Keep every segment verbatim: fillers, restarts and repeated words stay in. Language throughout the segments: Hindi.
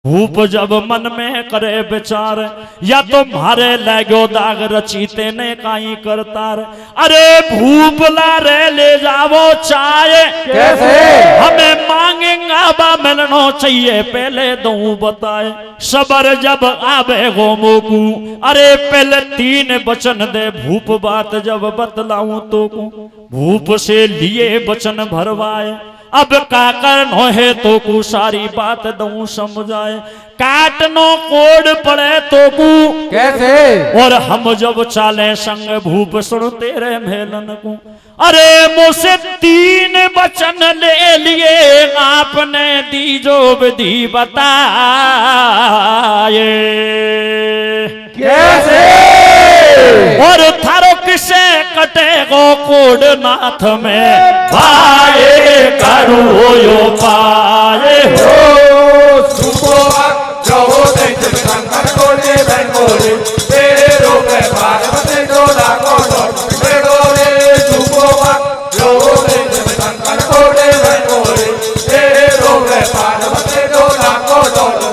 भूप जब मन में करे विचार, या तो मारे लगो दाग रचीते ने काई करतार। अरे भूप ला रे ले जावो चाहे कैसे हमें मांगेगा बा मिलनो चाहिए पहले दू बताए। सबर जब आवे गो मोकू, अरे पहले तीन वचन दे भूप बात जब बतलाऊं तो को। भूप से लिए वचन भरवाए, अब काकर नो है तो को सारी बात दू समझाए। काटनो कोड पड़े तो को कैसे, और हम जब चाले संग भूप सुन तेरे मेलन को। अरे मुझसे तीन वचन ले लिए आपने दी जो विधि बताए। कैसे और थारो किसे कटे गो कोड नाथ में भाए करो यो पाए हो। सुबह जो देख शंकर कोले बेंगोले तेरे रोके पार्वती डोला को डोले। सुबह जो देख शंकर कोले बेंगोले तेरे रोके पार्वती डोला को डोले।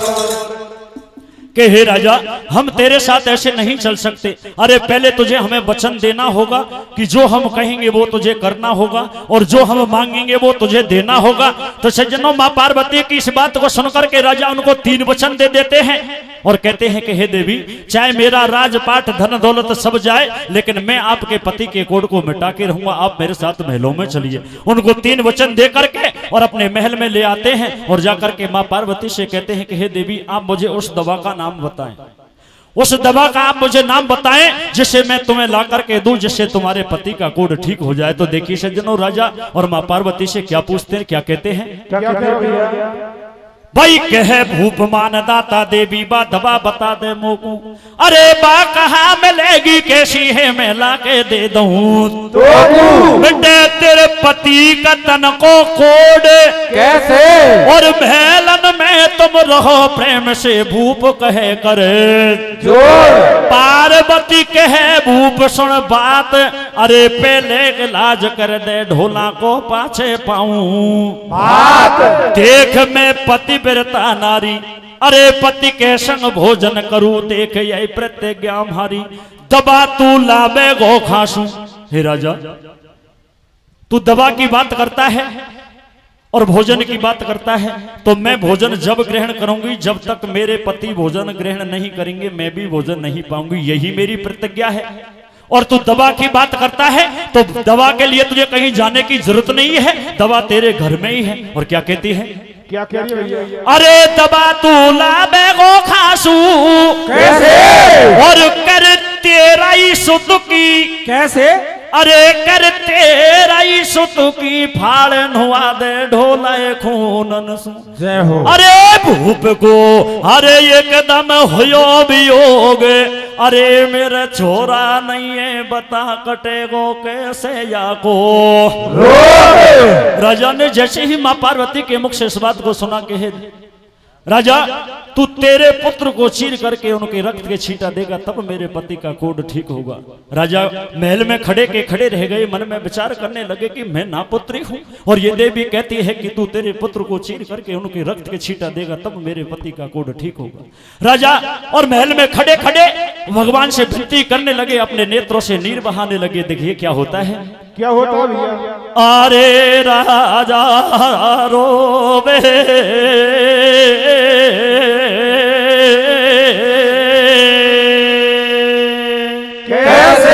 कि हे राजा, हम तेरे साथ ऐसे नहीं चल सकते। अरे पहले तुझे हमें वचन देना होगा कि जो हम कहेंगे वो तुझे करना होगा, और जो हम मांगेंगे वो तुझे देना होगा। तो सज्जनों, माँ पार्वती की इस बात को सुनकर के राजा उनको तीन वचन दे देते हैं और कहते हैं कि हे देवी, चाहे मेरा राजपाट धन दौलत सब जाए, लेकिन मैं आपके पति के कोड को मिटा के रहूंगा। आप मेरे साथ महलों में चलिए। उनको तीन वचन दे करके और अपने महल में ले आते हैं और जाकर के माँ पार्वती से कहते हैं कि हे देवी, आप मुझे उस दवा का नाम बताएं, उस दवा का आप मुझे नाम बताएं जिसे मैं तुम्हें ला करके दूं, जिससे तुम्हारे पति का कोड ठीक हो जाए। तो देखिए सज्जनों, राजा और माँ पार्वती से क्या पूछते हैं, क्या कहते हैं। क्या क्या भैया भाई कहे भूप मान दाता देवी बा दवा बता दे मोकू। अरे बा कहा मिलेगी कैसी है मैं ला के दे दूं तो बेटे तेरे पति का तन को कोड कैसे, और महलन में तुम रहो प्रेम से भूप कहे करे जोर। पार्वती कहे भूप सुन बात, अरे पहले इलाज कर दे ढोला को पाछे पाऊं बात। देख मैं पति बिरता नारी, अरे पति के संग भोजन करूं देख यही प्रतिज्ञा हमारी। दबा तू लावे गो खासू। हे राजा, तू दवा की बात करता है और भोजन की बात करता है, तो मैं भोजन जब ग्रहण करूंगी जब तक मेरे पति भोजन ग्रहण नहीं करेंगे मैं भी भोजन नहीं पाऊंगी, यही मेरी प्रतिज्ञा है। और तू दवा की बात करता है तो दवा के लिए तुझे कहीं जाने की जरूरत नहीं है, दवा तेरे घर में ही है। और क्या कहती है, क्या कह रही है भैया। अरे दबा तू लावे गो खासू कैसे, और कर तेरा ही सुत की कैसे, अरे कर तेरा ही सुत की फाड़ नुआ दे ढोला खूनन सु। जय हो। अरे भूप को अरे एकदम होयो वियोग, अरे मेरा छोरा नहीं है बता कटेगो कैसे या को। राजा ने जैसे ही मां पार्वती के मुख से इस बात को सुना के है, राजा तू तेरे पुत्र को चीर करके उनके रक्त के छींटा देगा तब मेरे पति का कोड ठीक होगा। राजा महल में खड़े के खड़े रह गए, मन में विचार करने लगे कि मैं ना पुत्री हूं, और ये देवी कहती है कि तू तेरे पुत्र को चीर करके उनके रक्त के छींटा देगा तब मेरे पति का कोड ठीक होगा। राजा और महल में खड़े खड़े भगवान से विनती करने लगे, अपने नेत्रों से नीर बहाने लगे। देखिए क्या होता है, क्या होता है भैया। अरे राजा रोवे कैसे,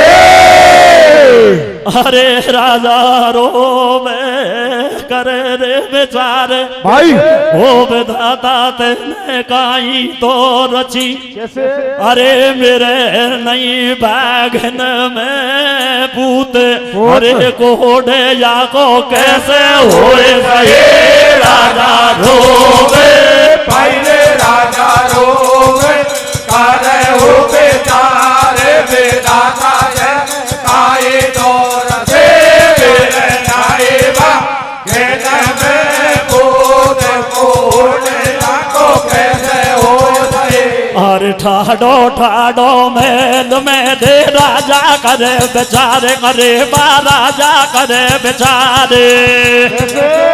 अरे राजा रोवे करे रे बेचारे भाई ओ विधाता तेने काई तो रची। कैसे, अरे मेरे नई बागन में पूत, अरे कोडे या को कैसे होए सहे राजा रोवे। भाई रे राजा रोवे करे हो बेचारे बेदाता जय काए तो रसे मेरे नाइबा घेने में बूद कोडे को कैसे हो सहे। और ठाडो ठाडो महल में दे राजा करे बेचारे, अरे बा राजा करे बेचारे।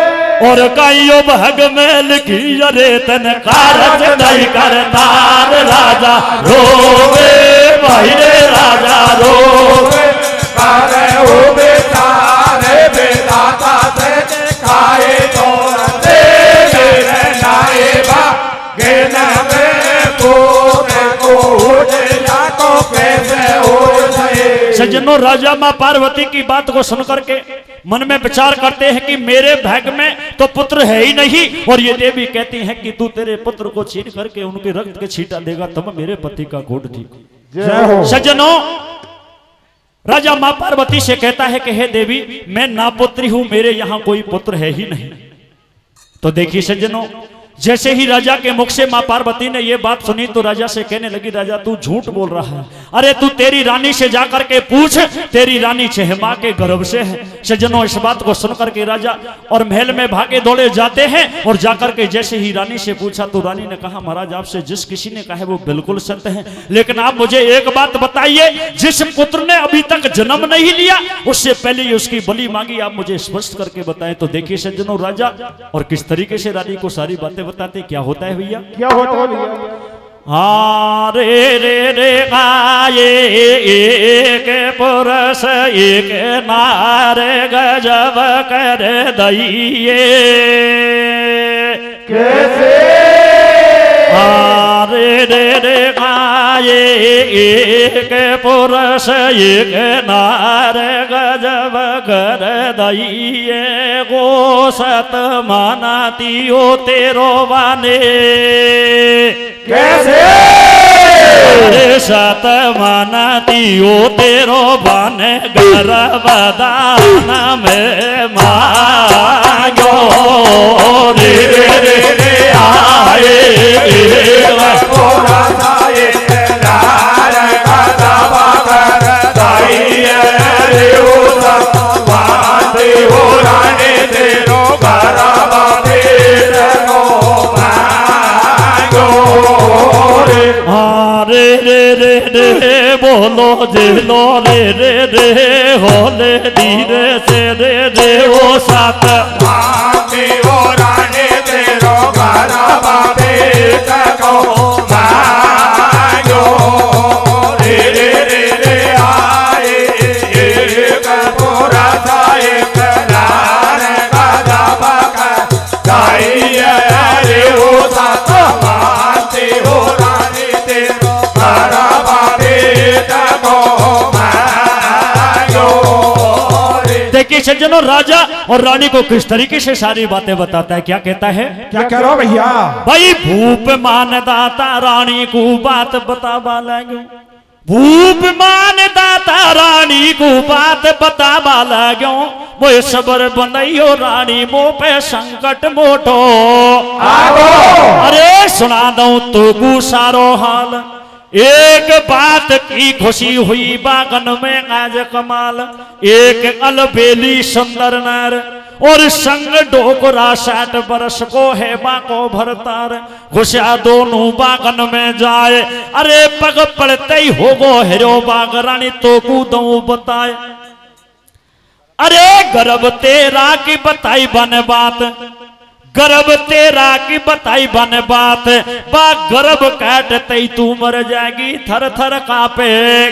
और काइयो भाग में लिखी अरे तन कारज नहीं करतार राजा रोवे भाई रे राजा रोवे कारे हो बेचारे बेदाता से खाए तो दे मेरे नायबा गेना में को को उठे या को कैसे हो जाए। सज्जनों, राजा माँ पार्वती की बात को सुनकर के मन में विचार करते हैं कि मेरे भाग में तो पुत्र है ही नहीं, और ये देवी कहती है कि तू तेरे पुत्र को छीन करके उनके रक्त के छींटा देगा तब मेरे पति का गोद ठीक। सज्जनों, राजा माँ पार्वती से कहता है कि हे देवी, मैं नापुत्री हूं, मेरे यहां कोई पुत्र है ही नहीं। तो देखिए सज्जनों, जैसे ही राजा के मुख से मां पार्वती ने यह बात सुनी तो राजा से कहने लगी, राजा तू झूठ बोल रहा है, अरे तू तेरी रानी से जाकर के पूछ, तेरी रानी चेहमा के गर्भ से है। सज्जनों, इस बात को सुनकर के राजा और महल में भागे दौड़े जाते हैं, और जाकर के जैसे ही रानी से पूछा तो रानी ने कहा, महाराज आपसे जिस किसी ने कहा है वो बिल्कुल सत्य है, लेकिन आप मुझे एक बात बताइए, जिस पुत्र ने अभी तक जन्म नहीं लिया उससे पहले ही उसकी बलि मांगी, आप मुझे स्पष्ट करके बताएं। तो देखिए सज्जनों, राजा और किस तरीके से रानी को सारी बातें बताते। क्या होता है भैया, क्या होता है भैया? हाँ रे रे रे गाये एक पुरुष एक नार गजब कर दइए कैसे? हाँ रे रे रे गाये एक पुरुष एक नार गजब कर दइए गो सत मानती हो तेरो बाने कैसे? अरे सत मानती हो तेरो बाने गर्भदान में मांगो रे रे रे रे आए रे रे रे रे बोलो जे लो रे रे रे होले धीरे से रे रे ओ सात माते हो राने तेरो घरा बाबे तको मांगो रे रे रे रे आए एक पूरा सा एक नार का दाबा का गाइए रे ओ सात माते हो राने तेरो घरा बाबे तको मांगो। देखिए सज्जनों, राजा और रानी को किस तरीके से सारी बातें बताता है। क्या कहता है, क्या कह रहा हो भैया? भाई भूप मान दाता रानी को बात बतावा लगो, भूप मान दाता रानी को बात बतावा लगो, वो सबर बनइयो रानी मो पे संकट मोटो आगो। अरे सुना दऊं तो को सारो हाल, एक बात की खुशी हुई बागन में आज कमाल, एक अलबेली सुंदर नर और संग डोकरा साठ बरस को है बाको भरतार, घुसा दोनों बागन में जाए, अरे पग पड़ते ही हो गो हेरो बाग रानी तो कूदू बताए, अरे गर्भ तेरा की बताई बन बात, गर्भ तेरा की बताई बन बात, बा गर्भ काटते तू मर जाएगी थर थर कापे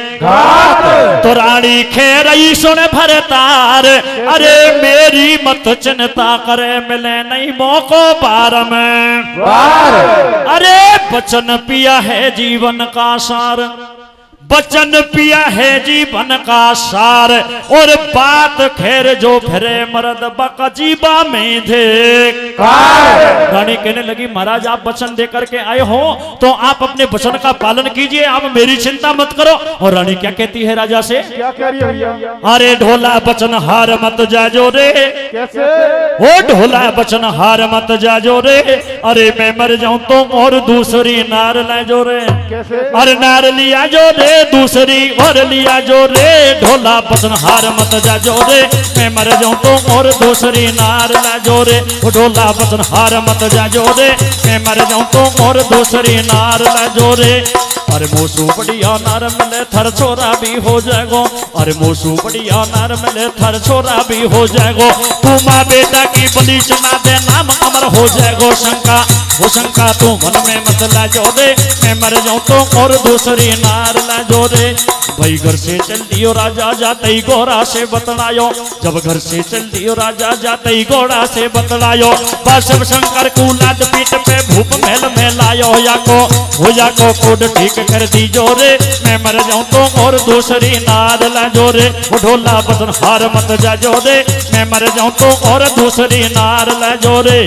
तो रानी खेरई सुन भरतार, अरे मेरी मत चिंता करे मिले नहीं मौको बार में बार, अरे बचन पिया है जीवन का सार, बचन पिया है जीवन का सार, और बात खैर जो फिरे मर्द बका जीवा में देख। रानी कहने लगी, महाराज आप वचन दे करके आए हो तो आप अपने वचन का पालन कीजिए, आप मेरी चिंता मत करो। और रानी क्या कहती है राजा से, क्या कह रही है भैया? अरे ढोला बचन हार मत जाजो रे, कैसे? ओ ढोला बचन हार मत जाजो रे, अरे मैं मर जाऊं तो और दूसरी नार ले जो रे, कैसे? अरे नार लिया जो रे दूसरी और लिया जो रे, ढोला बचन हार मत जा जो रे, मैं मर जाऊं तो और दूसरी नार ला जो रे, ढोला बचन हार मत जा जो रे, मैं मर जाऊं तो और दूसरी नार ला जो रे। अरे मोसू बढ़िया नार मिले थर छोरा भी हो जाएगो, अरे मोसू बढ़िया नार मिले थर छोरा भी हो जाएगो, तू माँ बेटा की बलि चना दे नाम अमर हो जाएगो। शंका वो शंका तू मन में मत ला जो रे, मैं मर जाऊं तो और दूसरी नार ला जो रे। भाई घर से चल दियो राजा जाते ही घोड़ा से बतलायो, जब घर से चल दियो राजा जाते ही घोड़ा से बतलायो, बासव शंकर को लाद पीठ पे भूप महल में लायो, या को हो जा को कोड ठीक कर दी जो रे, मैं मर जाऊं तो और दूसरी नार ला जो रे, ढोला बचन हार मत जा जो रे, मैं मर जाऊं तो और दूसरी नार ला जो रे।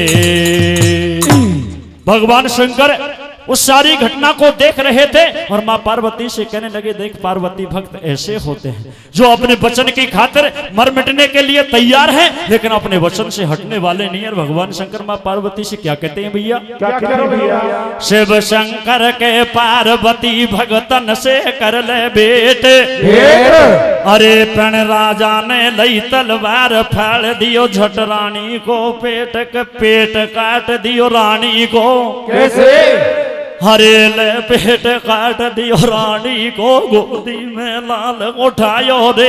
भगवान शंकर उस सारी घटना को देख रहे थे और मां पार्वती से कहने लगे, देख पार्वती भक्त ऐसे होते हैं जो अपने वचन की खातिर मर मिटने के लिए तैयार हैं, लेकिन अपने वचन से हटने वाले नहीं है। भगवान शंकर मां पार्वती से क्या कहते हैं भैया, क्या कहते हैं भैया, शिव शंकर के पार्वती भगतन से कर ले बेट, अरे प्रण राजा ने लई तलवार फाड़ दियो झट रानी को, पेट के पेट काट दियो रानी को। कैसे? हरे ले पेट काट दियो रानी को, गोदी में लाल उठायो रे।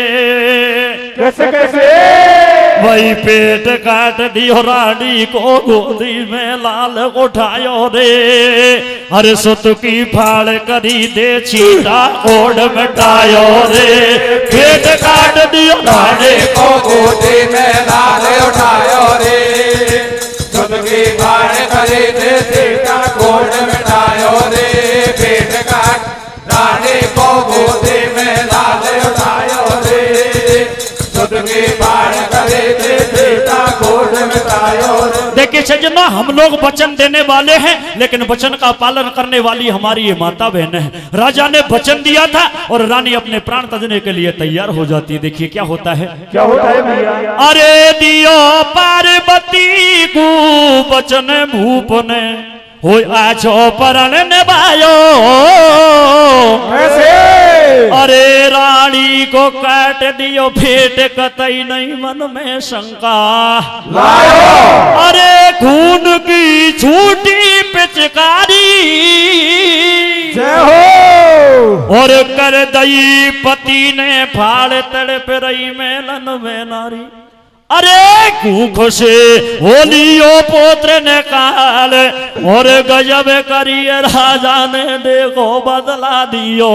कैसे कैसे? वही पेट काट दियो रानी को, गोदी में लाल उठायो रे। हरे सुत की फाड़ करी दे चीता ओढ़ मिटायो रे, पेट काट दियो रानी को, गोदी में लाल उठायो रे। सुत की फाड़ करी दे चीता ओढ़ मिटायो रे, पेट काट रानी को, गोदी में लाल उठायो रे। सुत की फाड़ करी दे चीता ओढ़ मिटायो रे। देखिए सज्जनों, हम लोग वचन देने वाले हैं, लेकिन वचन का पालन करने वाली हमारी ये माता बहन है। राजा ने वचन दिया था और रानी अपने प्राण तजने के लिए तैयार हो जाती है। देखिए क्या होता है, क्या होता है भैया। अरे दियो पार्वती को वचन भूप ने, हो आछो परण निभायो, कैसे? अरे रानी को काट दियो भेंट कतई नहीं मन में शंका लायो, अरे खून की झूठी पिचकारी, जय हो। और कर दई पति ने फाड़ तड़प रही मेलन में नारी, अरे कूख से होलियो पोत्र ने काल, और गजब करिए राजा ने देखो बदला दियो,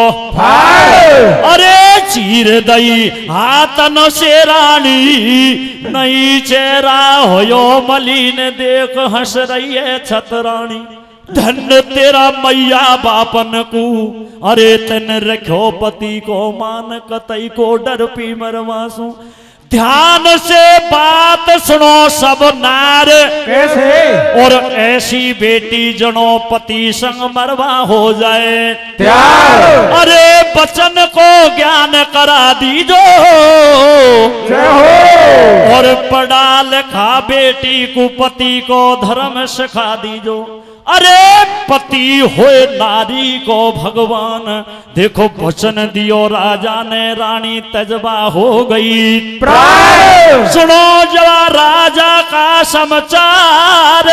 अरे चीर दई हाथन से रानी, नहीं चेहरा होयो मलिन देख हंस रही है छतरानी। धन तेरा मैया बापन को, अरे तन रखो पति को मान कतई को डर पी मरवासू। ध्यान से बात सुनो सब नार, कैसे? और ऐसी बेटी जनो पति संग मरवा हो जाए त्यार, अरे बचन को ज्ञान करा दीजो, जय हो। और पढ़ा लिखा बेटी को पति को धर्म सिखा दीजो। अरे पति होए नारी को भगवान, देखो वचन दियो राजा ने, रानी तजबा हो गई प्राण। सुनो जरा राजा का समाचार,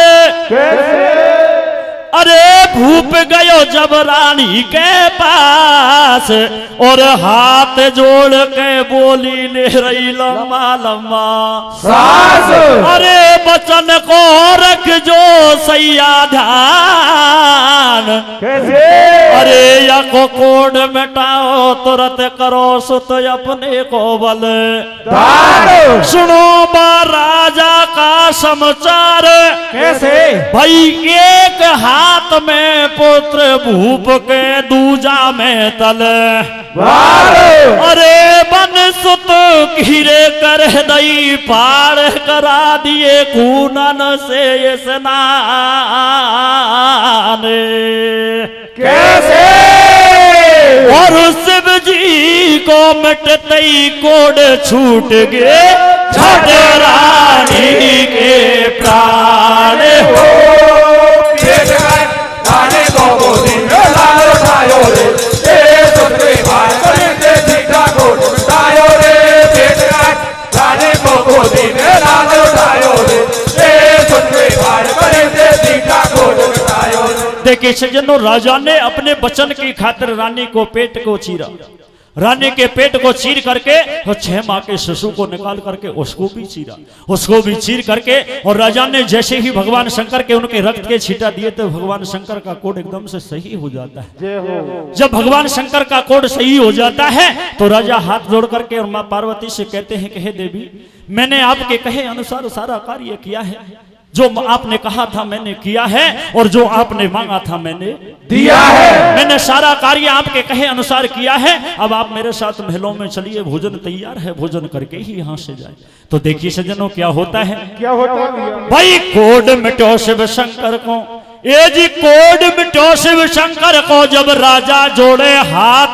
अरे भूप गयो जब रानी के पास, और हाथ जोड़ के बोली ले रही लम्बा लम्बा सास, अरे बचन को रख जो सैया ध्यान, कैसे? अरे या को कोड मिटाओ तुरंत करो सुत अपने को बल दान। सुनो बा राजा का समाचार, कैसे? भाई एक हाथ में पुत्र भूप के, दूजा में तल, अरे बन सुत घिरे कर दई पार करा दिए खूनन से स्नान, कैसे? और शिव जी को मिटते ही कोड छूट गए झट रानी के प्राण हो। रानी को गोदी में लाल उठायो रे, देखिए सज्जनों, राजा ने अपने वचन की खातिर रानी को पेट को चीरा। रानी के पेट को चीर करके और छह माह के शिशु को निकाल करके उसको भी चीरा, उसको भी चीर करके। और राजा ने जैसे ही भगवान शंकर के उनके रक्त के छींटा दिए तो भगवान शंकर का कोड एकदम से सही हो जाता है। जब भगवान शंकर का कोड सही हो जाता है तो राजा हाथ जोड़ करके और माँ पार्वती से कहते हैं कि हे देवी, मैंने आपके कहे अनुसार सारा कार्य किया है, जो आपने कहा था मैंने किया है, और जो आपने मांगा था मैंने दिया है। मैंने सारा कार्य आपके कहे अनुसार किया है। अब आप मेरे साथ महलों में चलिए, भोजन तैयार है, भोजन करके ही यहाँ से जाए। तो देखिए सज्जनों क्या होता है, क्या होता है भाई, कोड मिटो शिव शंकर को, ये जी कोड मिटो शिव शंकर को। जब राजा जोड़े हाथ,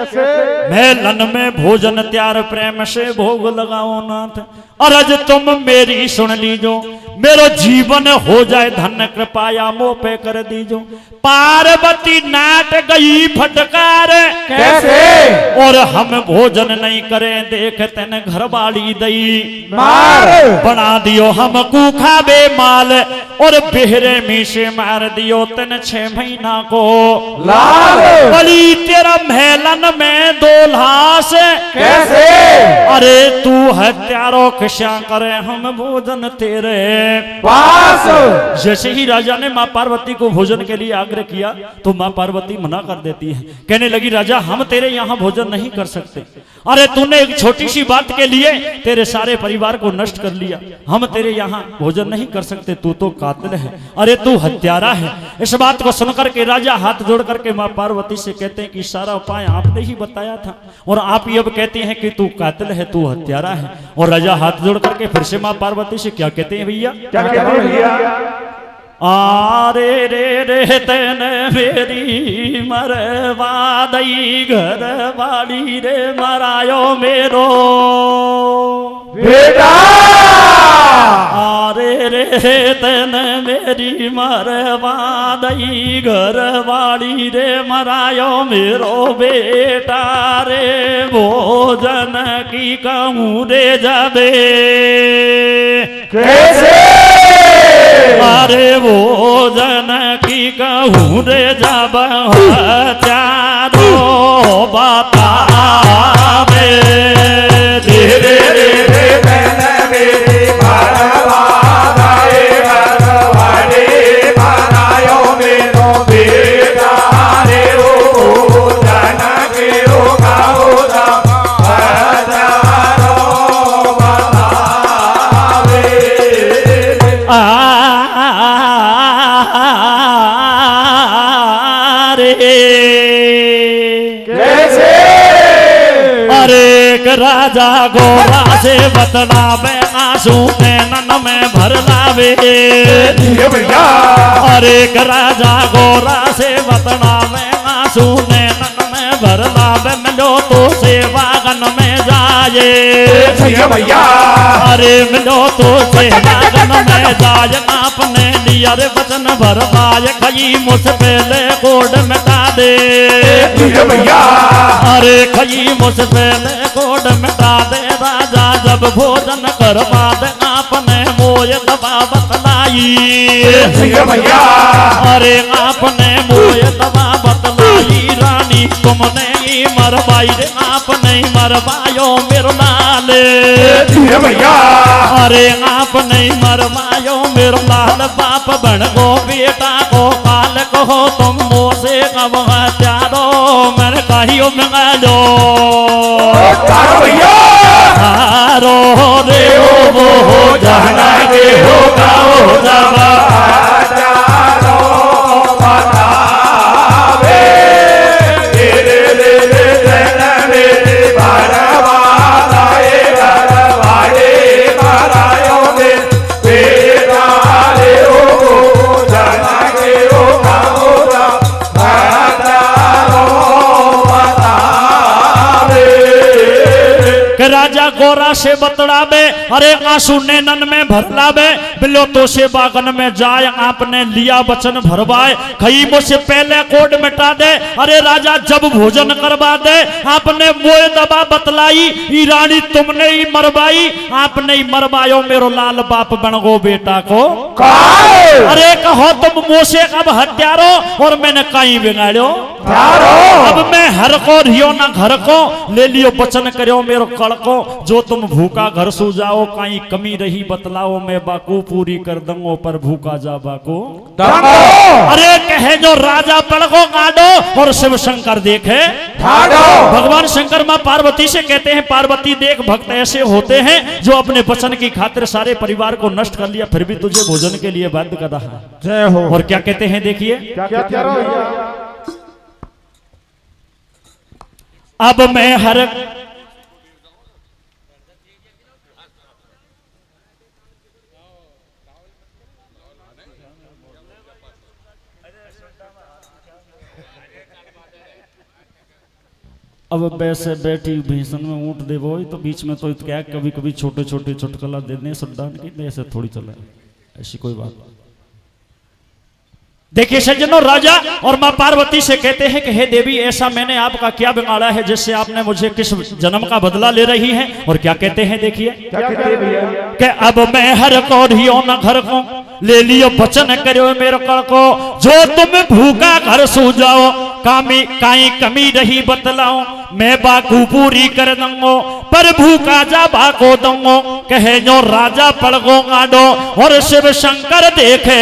महलन में भोजन त्यार प्रेम से भोग लगाओ नाथ। और आज तुम मेरी सुन लीजो, मेरो जीवन हो जाए धन कृपाया मोह पे कर दीजो। पार्वती नाट गई फटकार, कैसे? और हम भोजन नहीं करें देखते न घर बाड़ी दई मार। बना दियो हम कूखा बेमाल, और बेहरे मी से मार दियो तन छह महीना को लाल। बली तेरा महलन में दो लाश, कैसे? अरे तू हत्यारो क्या करे हम भोजन तेरे पास। जैसे ही राजा ने माँ पार्वती को भोजन के लिए आग्रह किया तो माँ पार्वती मना कर देती है। कहने लगी, राजा हम तेरे यहाँ भोजन नहीं कर सकते। अरे तूने एक छोटी सी बात के लिए तेरे सारे परिवार को नष्ट कर लिया, हम तेरे यहाँ भोजन नहीं कर सकते, तू तो कातिल है, अरे तू हत्यारा है। इस बात को सुनकर के राजा हाथ जोड़ करके माँ पार्वती से कहते हैं कि सारा उपाय आपने ही बताया था, और आप ही अब कहते हैं कि तू कातिल है, तू हत्यारा है। और राजा हाथ जोड़ करके फिर से माँ पार्वती से क्या कहते हैं भैया, क्या कहते हैं भैया? आरे रे रे तेने मेरी मरवा दई, घर वाली रे मरायो मेरो बेटा। आरे रे तेने मेरी मरवा दई, घर वाली रे मरायो मेरो बेटा रे। भोजन की कहूँ रे जाबे, कैसे? अरे भोजन की कहूँ रे जब चारो बतावे। धीरे धीरे मैंने मेरी मरवाए, मरवाए मरायो मेरो बेटा रे। ओ जन के ओ गाओ हजारो बतावे। कैसे? अरे राजा गोरा से बतलावे, आंसू नैनन में भर लावे। भैया अरे राजा गोरा से बतलावे, आंसू नैनन में भर लावे। मिलो तो सेवागन में जाए भैया। अरे मिलो तो सेवागन में जाए। आपने लिया रे वचन भर पाए, खई मुझ पहले कोड मिटा दे भैया। अरे खई मुझ पहले कोड मिटा दे। राजा जब भोजन करवा दे, आपने मोय दबा बतलाई भैया। अरे आपने मोय दबा बतलाई। रानी तुमने ही मरवाई रे, आपने मरवायो मेरो लाल भैया। अरे आपने मरवायो मेरो लाल। बाप बन गो बेटा को काल कहो, तुम मोसे कब हत्यारो मैंने कहियो मंगलो। भैया हारो रे ओ वो जाना के हो गाओ जबा राजा गोरा से बतड़ावे, अरे आंसू नैनन में भरलावे, बिलो तो से बागन में जाए, आपने लिया वचन भरवाए, खई मुझसे पहले कोड मिटा दे, अरे राजा जब भोजन करवा दे, आपने मोए दबा बतलाई, ई रानी तुमने ही मरवाई, आपने ही मरवायो मेरो लाल बाप बन गो बेटा को। अरे कहो तुम मोसे अब हत्यारो और मैंने कहीं बिगाड़ो, अब मैं हर को रियो ना घर को, ले लियो वचन करो मेरो कड़ को, जो तुम भूखा घर सो जाओ, कहीं कमी रही बतलाओ, मैं बाकू पूरी कर दूंगो पर भूखा जा बाकू। अरे कहे जो राजा पड़ को गाड़ो और शिव शंकर देखे भगवान शंकर मां पार्वती से कहते हैं, पार्वती देख भक्त ऐसे होते हैं जो अपने वचन की खातिर सारे परिवार को नष्ट कर लिया, फिर भी तुझे भोजन के लिए बाध्य कर रहा है। जय हो। और क्या कहते हैं देखिए, अब मैं हर अब वैसे बैठी भीषण में ऊँट दे वो तो बीच में तो क्या कभी कभी छोटे छोटे चुटकला देने सट्टान की, ऐसे थोड़ी चले, ऐसी कोई बात। देखिए सज्जनों, राजा और मां पार्वती से कहते हैं कि हे देवी, ऐसा मैंने आपका क्या बिगाड़ा है जिससे आपने मुझे किस जन्म का बदला ले रही है। और क्या कहते हैं देखिए, कि अब मैं हर को रियो न घर को, ले लियो वचन करो मेरे कड़ को, जो तुम भूखा घर सो जाओ, कामी काई कमी रही बतलाओ, मैं बाकू पूरी कर दूंगो पर भूखा जा बाको दूंगो, कहे जो राजा पड़ गो गाडो और शिव शंकर देखे।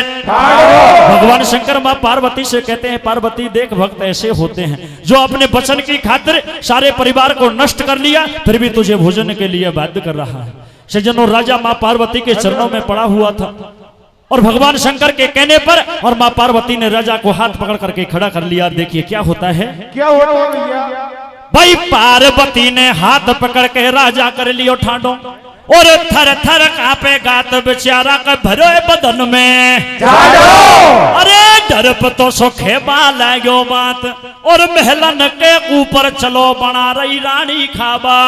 भगवान शंकर मां पार्वती से कहते हैं, पार्वती देख भक्त ऐसे होते हैं जो अपने वचन की खातिर सारे परिवार को नष्ट कर लिया, फिर भी तुझे भोजन के लिए बाध्य कर रहा है। सज्जनों, राजा मां पार्वती के चरणों में पड़ा हुआ था और भगवान शंकर के कहने पर और मां पार्वती ने राजा को हाथ पकड़ करके खड़ा कर लिया। देखिए क्या होता है, क्या होता है भाई, पार्वती ने हाथ पकड़ के राजा कर लियो ठाडो और थर थर कापे गात बेचारा का भरो बदन में, अरे डरप तो सोखे लागो बात और महलन के ऊपर चलो बना रही रानी खाबा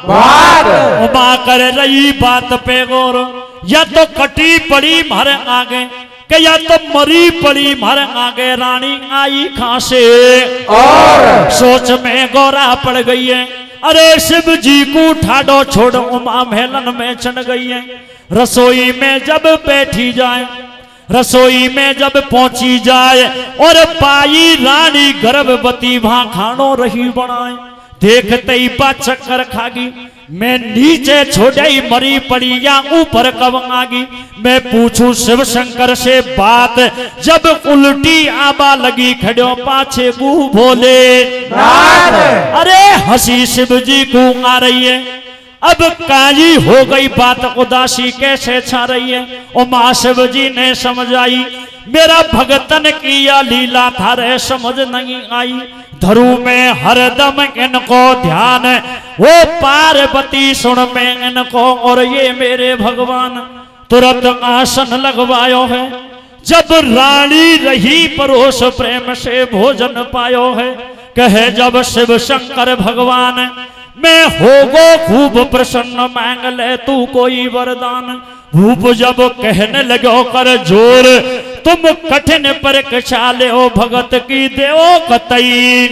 बात कर रही बात पे गौर, या तो कटी पड़ी मारे आगे कि या तो मरी पड़ी मारे आगे, रानी आई खांसे और सोच में गौरा पड़ गई है, अरे शिव जी को ठाडो छोड़ उमा महलन में चढ़ गई है। रसोई में जब बैठी जाए, रसोई में जब पहुंची जाए और पाई रानी गर्भवती, वहां खानो रही बनाए, देखते ही पा चक्कर खागी, मैं नीचे छोड़ी मरी पड़ी या ऊपर कब आगी, मैं पूछूं शिव शंकर से बात, जब उल्टी आबा लगी खड़ो पाछे मुंह भोले, अरे हंसी शिव जी को आ रही है, अब काजी हो गई बात, उदासी कैसे छा रही है। ओ मां शिव जी ने समझाई, मेरा भगतन किया लीला थारे समझ नहीं आई, धरू में हरदम इनको ध्यान, वो पार्वती सुन में इनको, और ये मेरे भगवान तुरंत आसन लगवायो है, जब रानी रही परोस प्रेम से भोजन पायो है, कहे जब शिव शंकर भगवान, मैं होगो खूब प्रसन्न मांग ले तू कोई वरदान, भूप जब कहने लगो कर जोर, तुम कठिन परीक्षा ले ओ भगत की देओ कतई,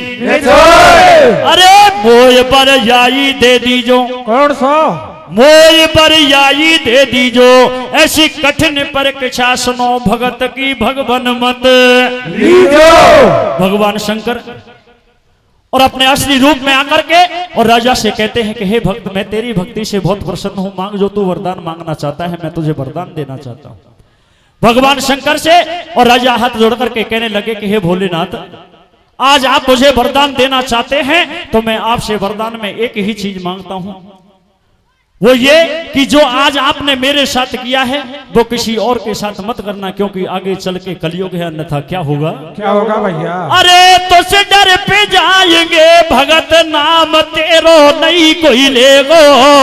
अरे मोय पर याई दे दीजो, कौन सा मोय पर याई दे दीजो, ऐसी कठिन परीक्षा सुनो भगत की भगवन मत लीजो। भगवान शंकर और अपने असली रूप में आकर के और राजा से कहते हैं कि हे भक्त, मैं तेरी भक्ति से बहुत प्रसन्न हूं, मांग जो तू वरदान मांगना चाहता है, मैं तुझे वरदान देना चाहता हूं। भगवान शंकर से और राजा हाथ जोड़ करके कहने लगे कि हे भोलेनाथ, आज आप मुझे वरदान देना चाहते हैं तो मैं आपसे वरदान में एक ही चीज मांगता हूं, वो ये कि जो आज आपने मेरे साथ किया है वो किसी और के साथ मत करना, क्योंकि आगे चल के कलयुग है, अन्यथा क्या होगा, क्या होगा भैया, अरे तो से डर पे जाएंगे भगत, नाम तेरो नहीं कोई लेगो,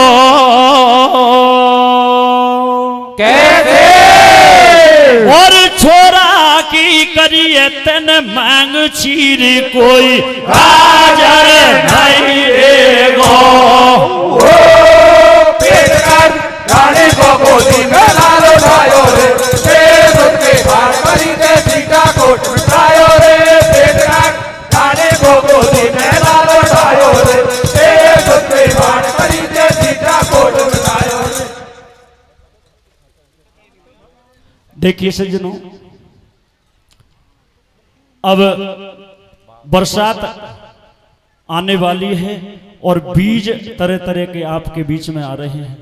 कैसे और छोरा की करिए तन मांग चीर, कोई हाजर नहीं लेगो। रानी को गोदी में लाल उठायो रे, तेरे दूध के भार करी ते सीता कोट उठायो रे, रानी को गोदी में लाल उठायो रे, तेरे दूध के भार करी ते सीता कोट उठायो रे। देखिए सज्जनों, अब बरसात आने वाली है और बीज तरह तरह के आपके बीच में आ रहे हैं।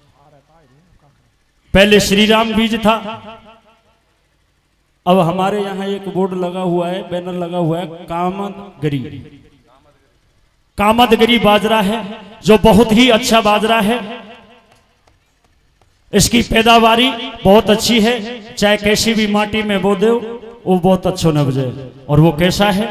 पहले श्री राम बीज था, अब हमारे यहाँ एक बोर्ड लगा हुआ है, बैनर लगा हुआ है, कामदगिरी। कामदगिरी बाजरा है जो बहुत ही अच्छा बाजरा है। इसकी पैदावारी बहुत अच्छी है, चाहे कैसी भी माटी में बो दो वो बहुत अच्छा नब्जे। और वो कैसा है?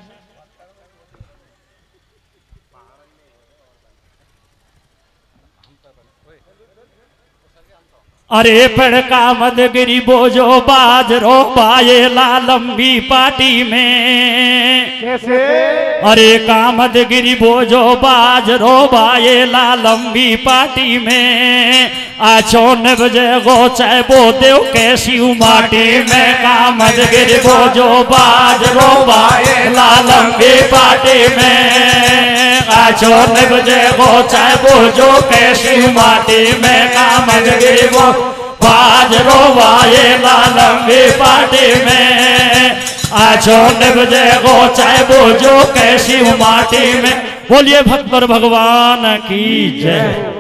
अरे पेड़ कामदगिरी बोझो बाजरो बायेला लंबी पाटी में। कैसे? अरे कामदगिरी बोझो बाजरो बायेला लंबी पाटी में, आछो न बजे गो चाहे बो देव कैसी माटी में। कामदगिरी बोझो बाजरो बायेला लंबी पाटी में, आछो न बजे गो चाहे बोझो कैसी माटी में। कामदगिरी बो बाजरो बायेला लंबी पाटी में, आछो न बजे गो चाहे बोझो कैसी माटी में। बोलिए भक्त भगवान की जय।